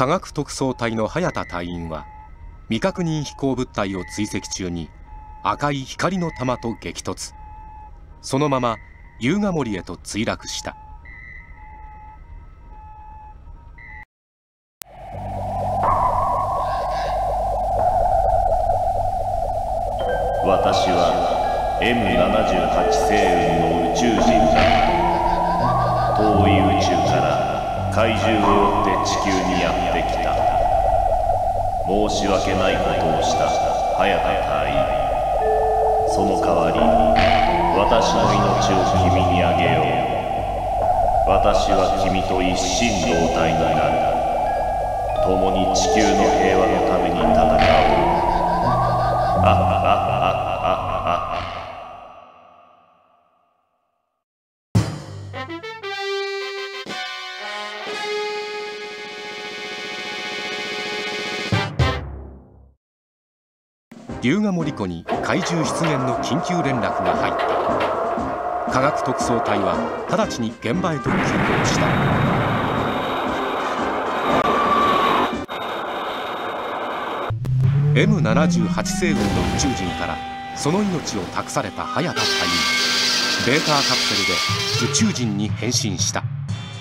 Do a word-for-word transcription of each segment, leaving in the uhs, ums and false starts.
科学特捜隊の早田隊員は未確認飛行物体を追跡中に赤い光の玉と激突。そのまま優雅森へと墜落した。 私は エムななじゅうはち 星雲の宇宙人だ。遠い宇宙から怪獣を追って地球にやってきた。申し訳ないことをした早田隊員。その代わり私の命を君にあげよう。私は君と一心同体になる。共に地球の平和のために戦おう。あははははは。 龍ヶ森湖に怪獣出現の緊急連絡が入った。科学特捜隊は直ちに現場へと急行した。エムななじゅうはち 星雲の宇宙人からその命を託された早田隊員。ベーターカプセルで宇宙人に変身した。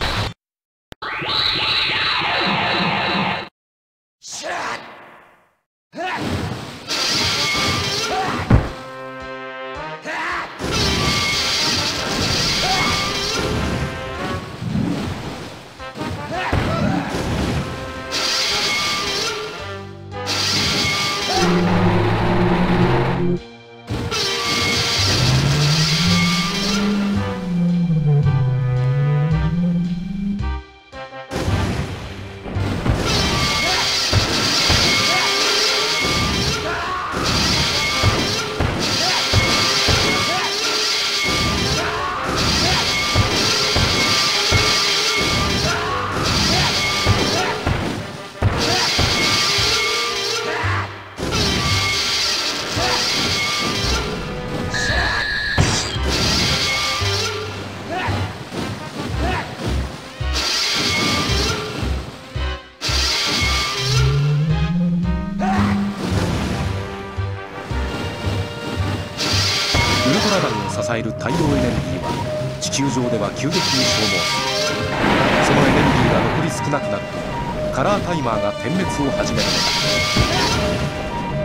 支える太陽エネルギーは地球上では急激に消耗する。そのエネルギーが残り少なくなるとカラータイマーが点滅を始めるのだ。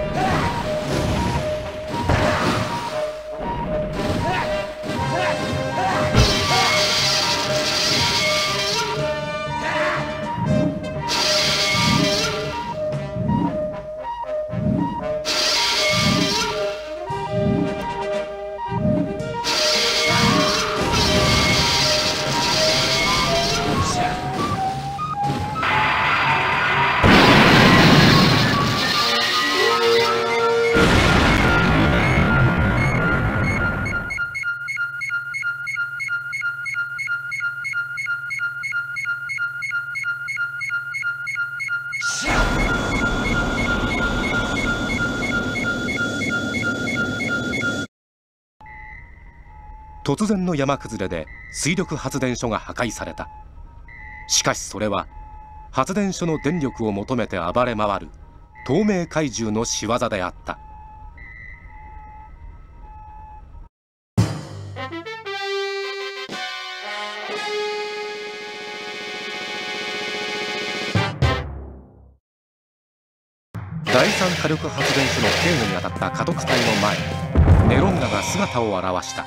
突然の山崩れで水力発電所が破壊された。しかしそれは発電所の電力を求めて暴れ回る透明怪獣の仕業であった。第三火力発電所の警護に当たった家督隊の前にネロンガが姿を現した。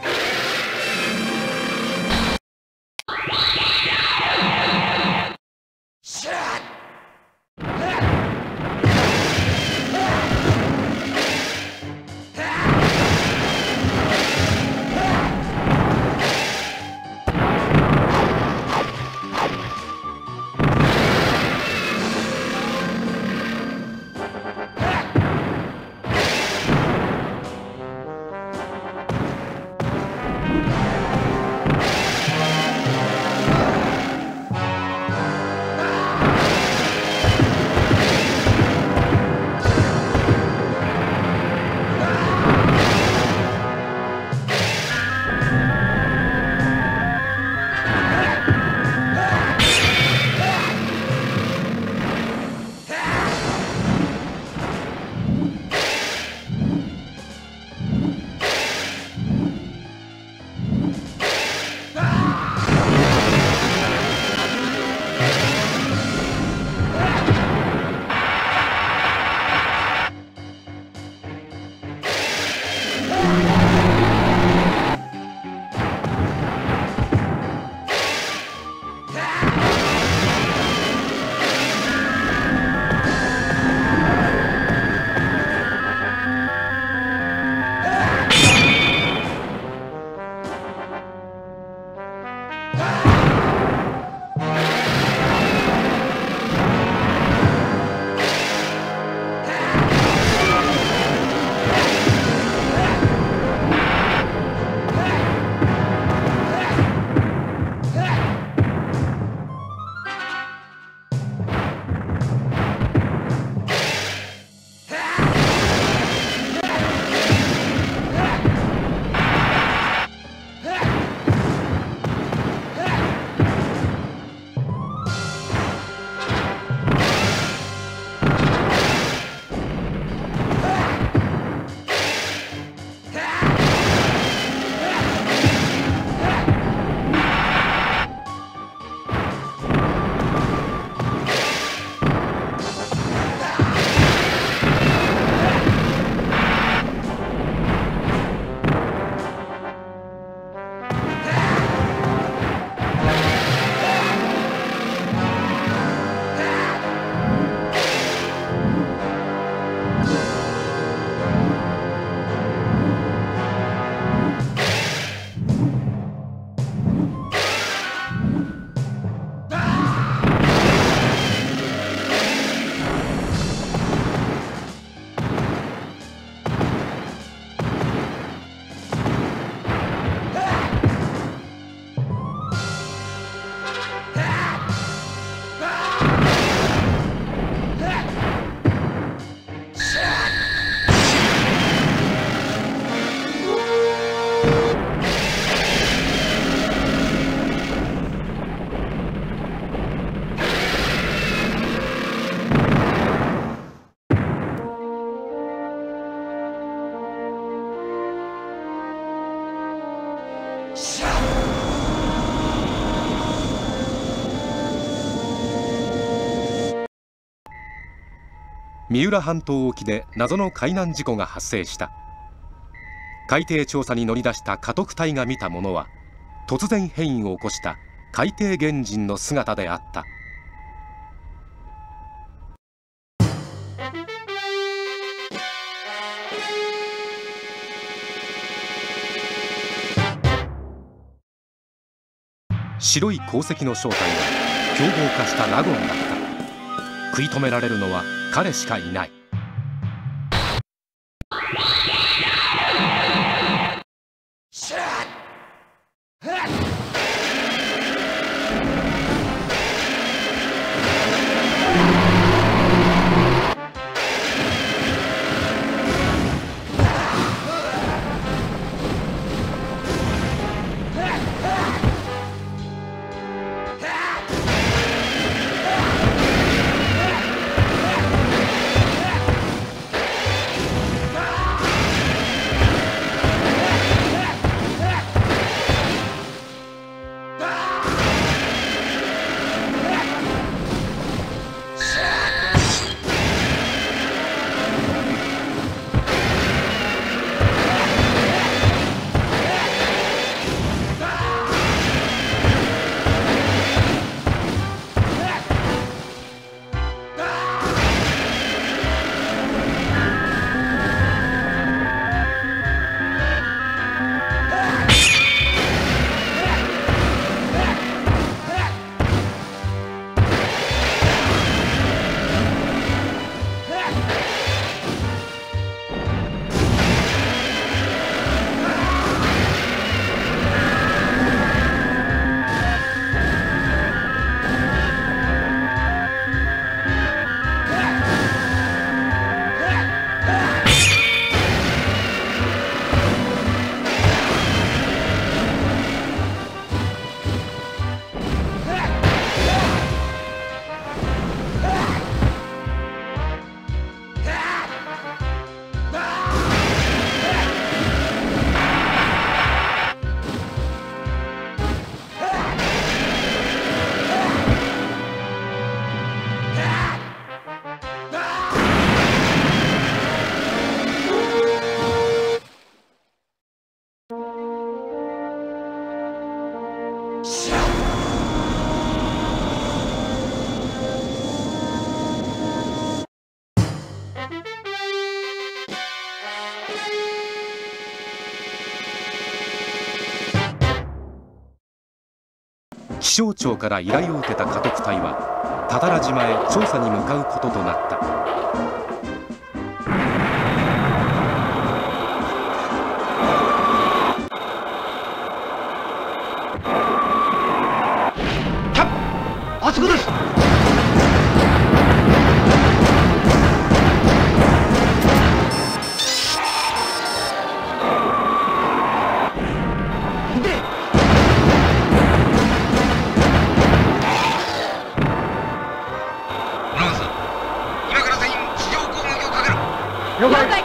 三浦半島沖で謎の海難事故が発生した。海底調査に乗り出した家督隊が見たものは、突然変異を起こした海底原人の姿であった。白い鉱石の正体は凶暴化したラゴンだった。食い止められるのは彼しかいない。気象庁から依頼を受けた家督隊は多々良島へ調査に向かうこととなった。 あそこです。 了解。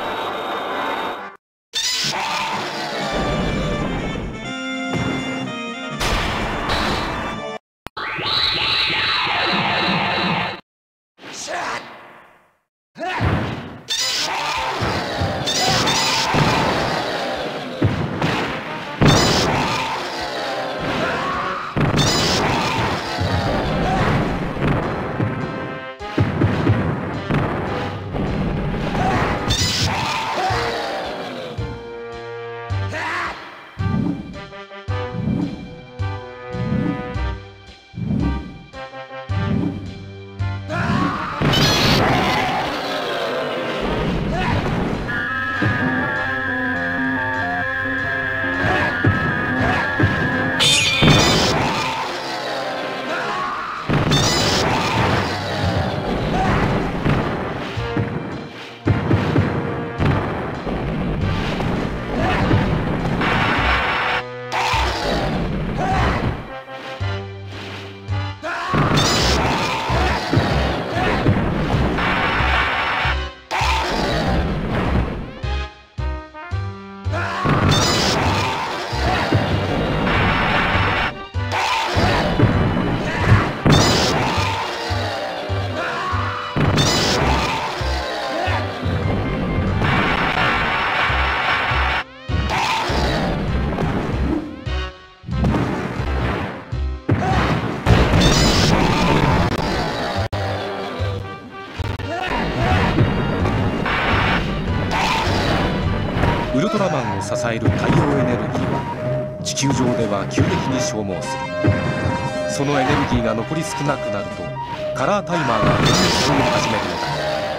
ルトラマンを支える太陽エネルギーは地球上では急激に消耗する。そのエネルギーが残り少なくなるとカラータイマーが点滅し始めるのだ。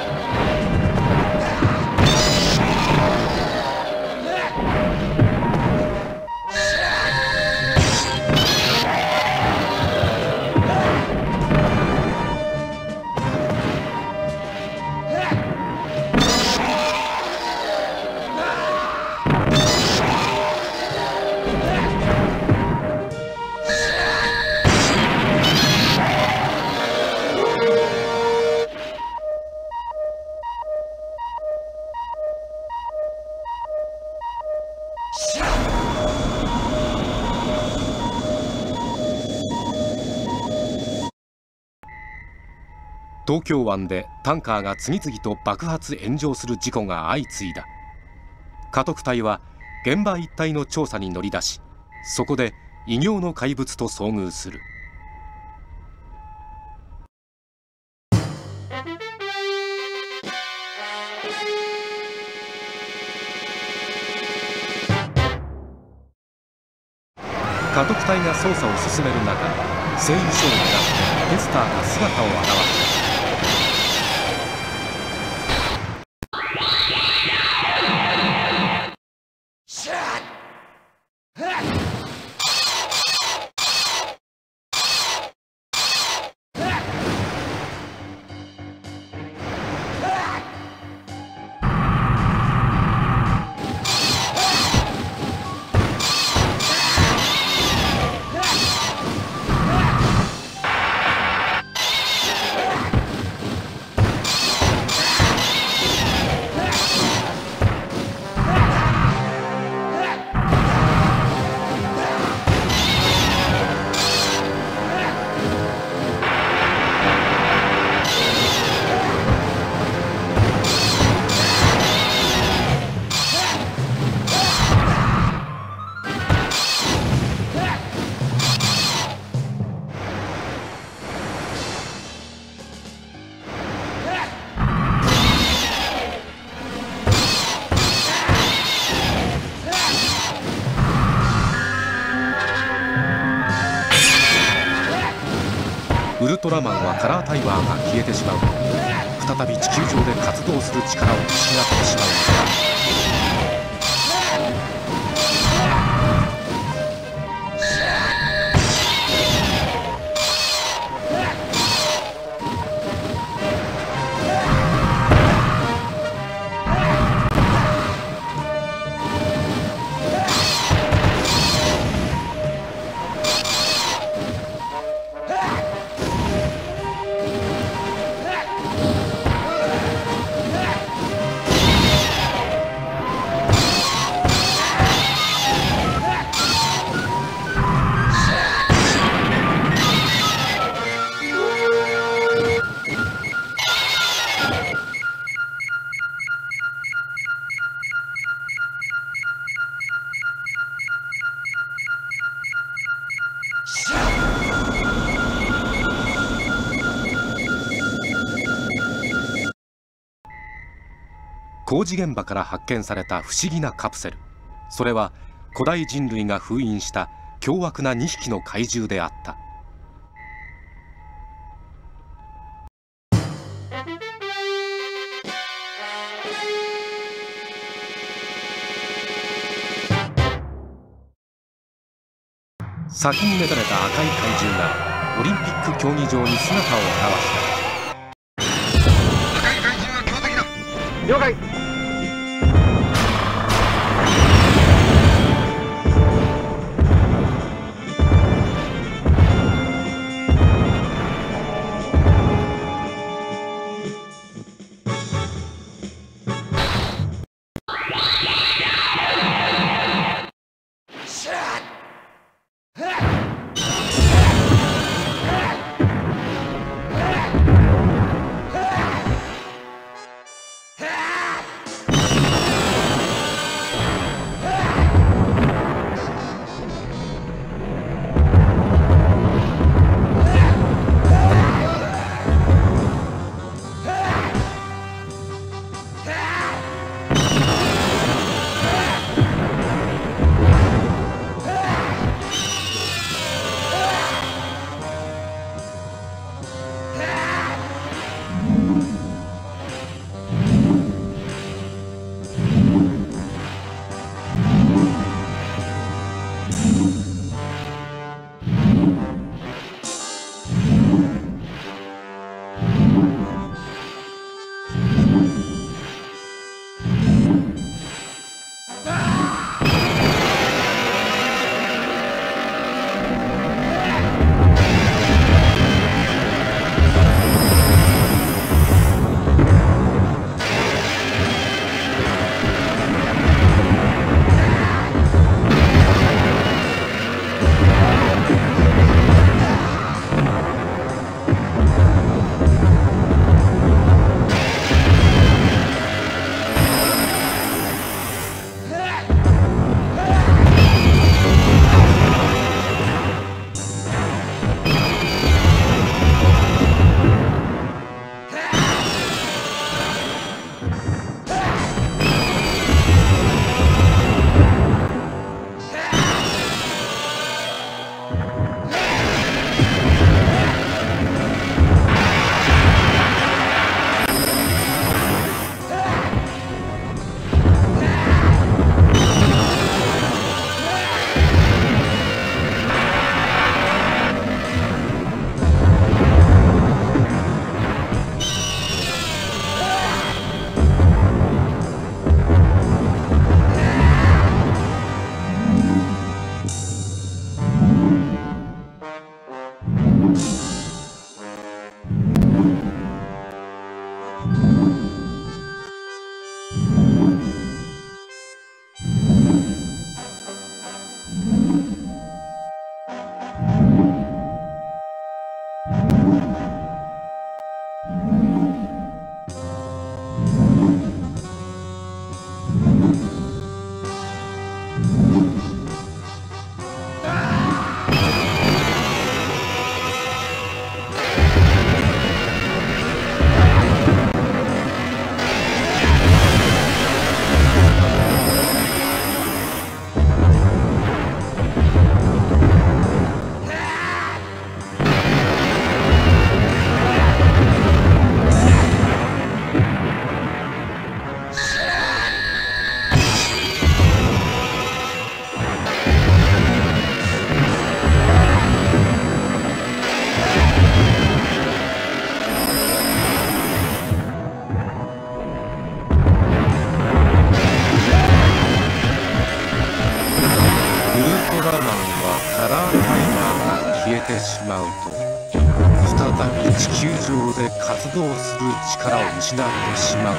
東京湾でタンカーが次々と爆発炎上する事故が相次いだ。家督隊は現場一帯の調査に乗り出し、そこで異形の怪物と遭遇する。家督隊が捜査を進める中、製油所を狙ってペスターが姿を現した。ウルトラマンはカラータイマーが消えてしまうと再び地球上で活動する力を失ってしまうのだ。工事現場から発見された不思議なカプセル。それは古代人類が封印した凶悪なにひきの怪獣であった。先に目覚めた赤い怪獣がオリンピック競技場に姿を現した。 赤い怪獣は強敵だ。 了解。 動する力を失ってしまう。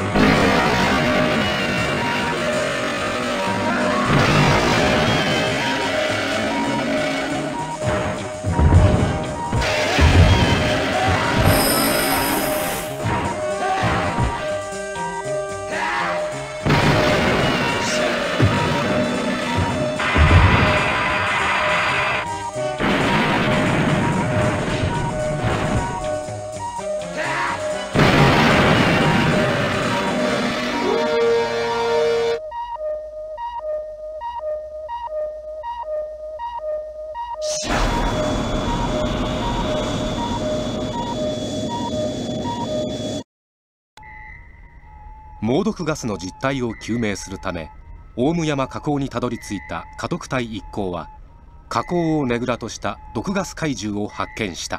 猛毒ガスの実態を究明するため大武山火口にたどり着いた家督隊一行は火口をねぐらとした毒ガス怪獣を発見した。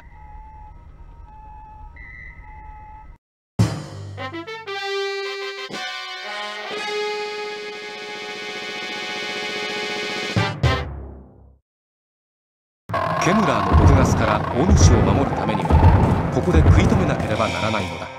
ケムラーの毒ガスから大主を守るためにはここで食い止めなければならないのだ。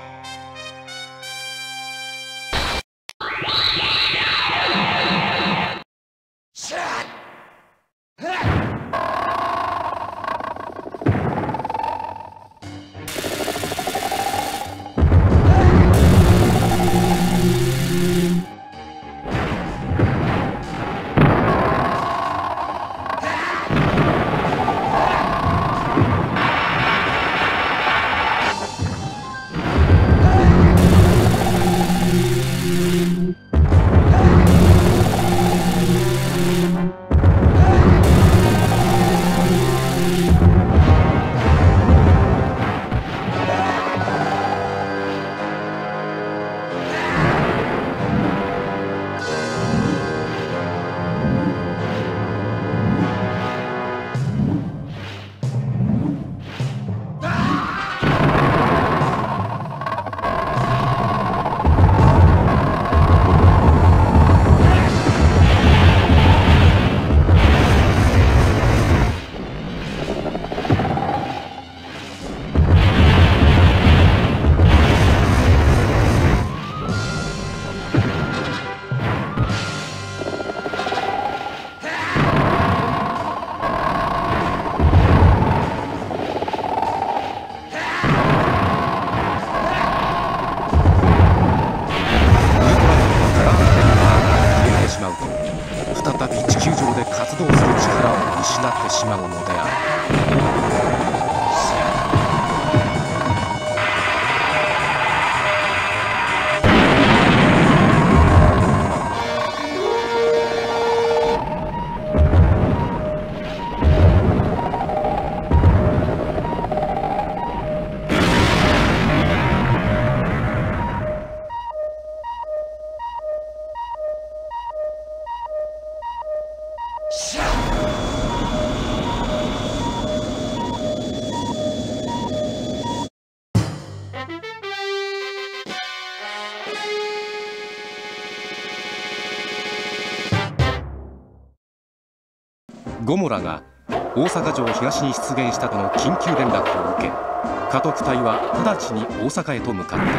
ゴモラが大阪城東に出現したとの緊急連絡を受け家督隊は直ちに大阪へと向かった。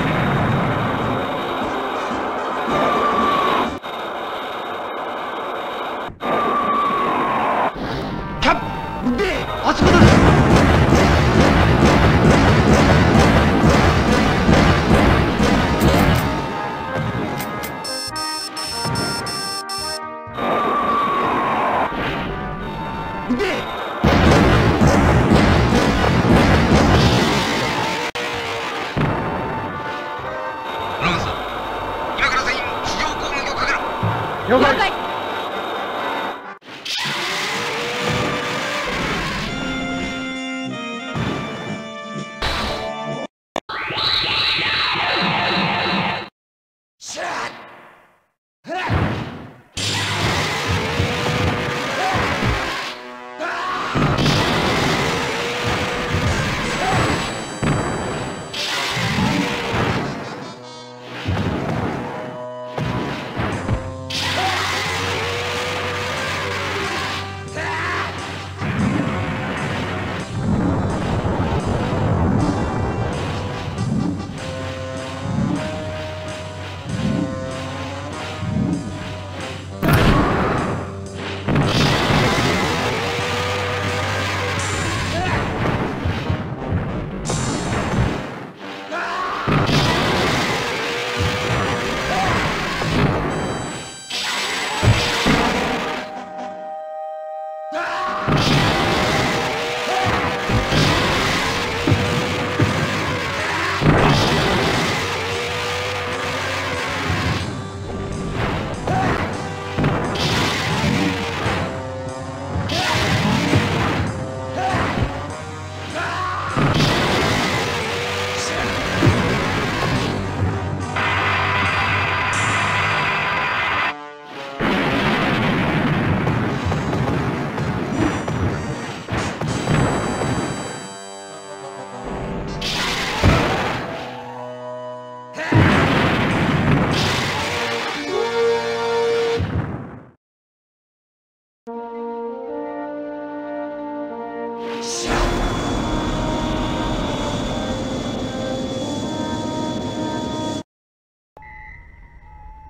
キャッであそこだ。 了解。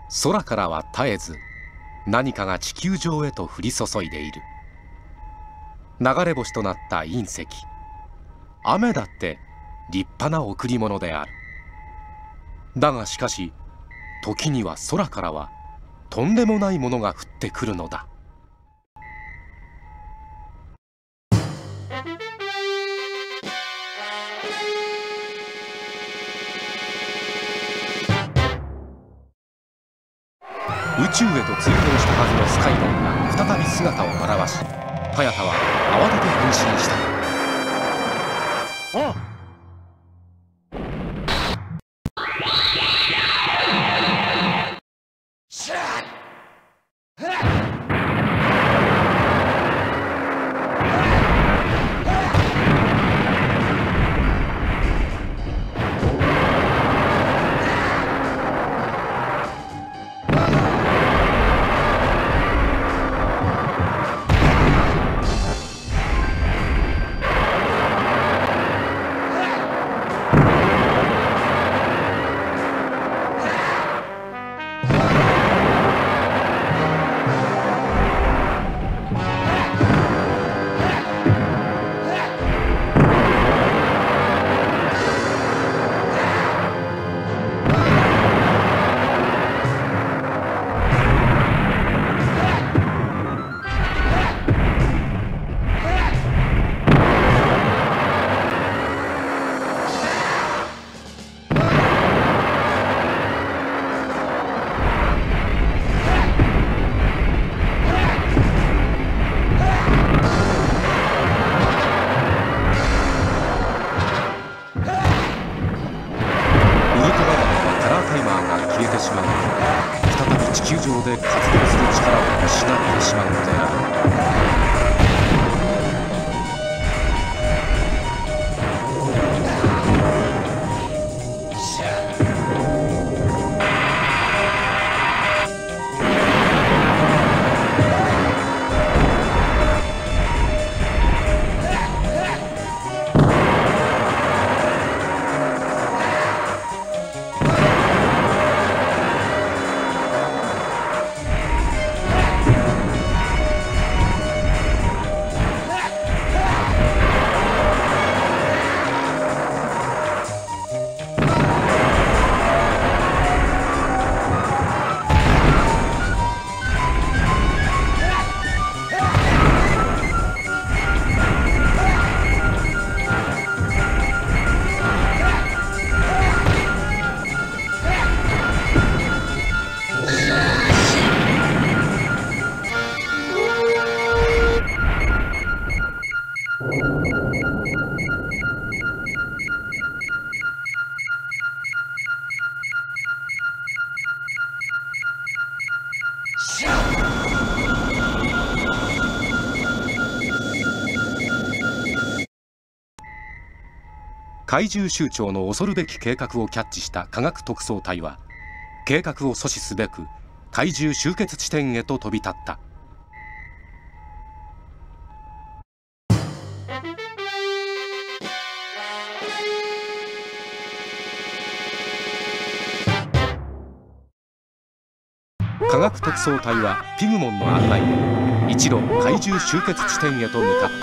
空からは絶えず何かが地球上へと降り注いでいる。流れ星となった隕石、雨だって立派な贈り物である。だがしかし時には空からはとんでもないものが降ってくるのだ。宇宙へと追放したはずのスカイロンが再び姿を現し、ハヤタは慌てて変身した。 あっ、 地球上で活動する力を失ってしまうのである。怪獣酋長の恐るべき計画をキャッチした科学特捜隊は計画を阻止すべく怪獣集結地点へと飛び立った。科学特捜隊はピグモンの案内で一路怪獣集結地点へと向かった。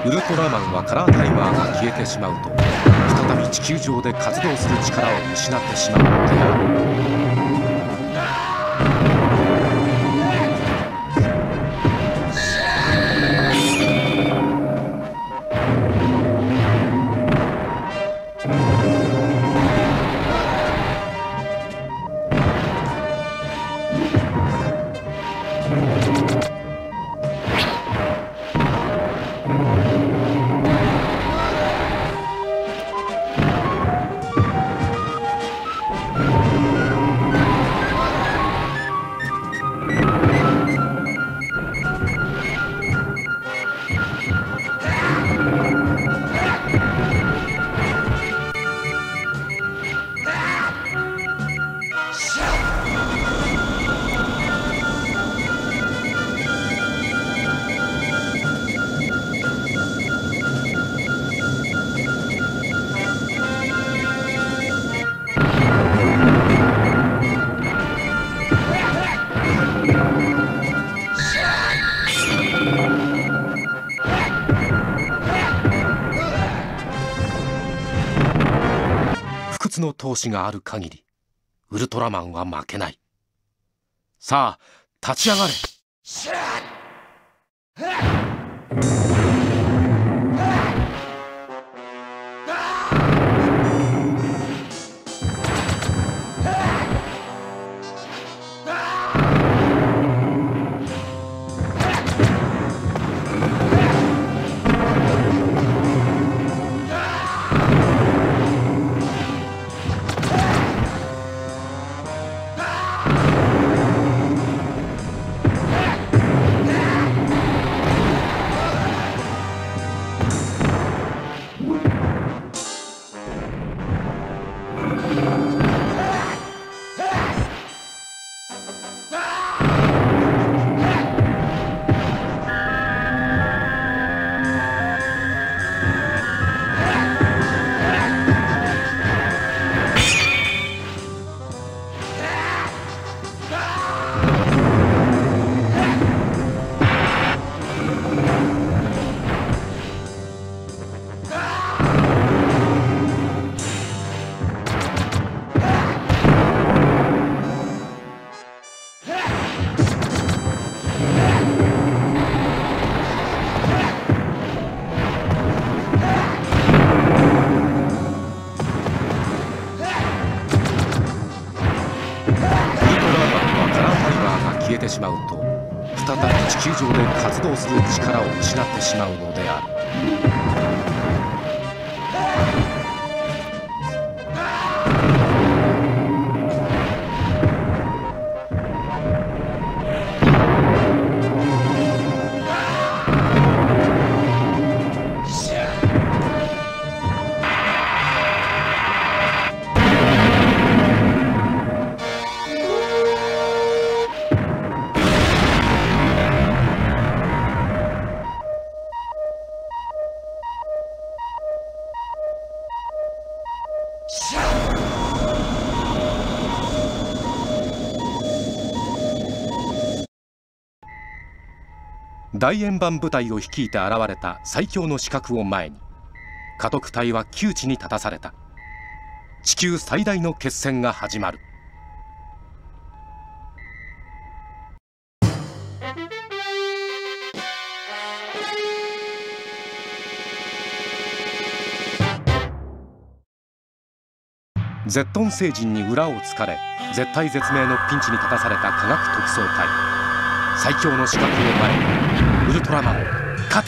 ウルトラマンはカラータイマーが消えてしまうと再び地球上で活動する力を失ってしまうのである。の闘志がある限りウルトラマンは負けない。さあ立ち上がれ。しまうと再び地球上で活動する力を失ってしまうのである。大円盤部隊を率いて現れた最強の刺客を前に家督隊は窮地に立たされた。地球最大の決戦が始まる。ゼットン星人に裏をつかれ絶体絶命のピンチに立たされた科学特捜隊。最強の刺客を前にウルトラマン勝て。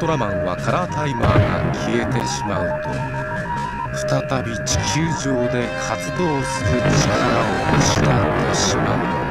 ラマンはカラータイマーが消えてしまうと再び地球上で活動する力を失ってしまうのだ。